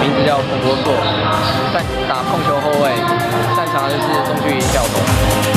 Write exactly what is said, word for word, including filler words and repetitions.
名字叫陈国硕，擅打控球后卫，擅长的就是中距离跳投。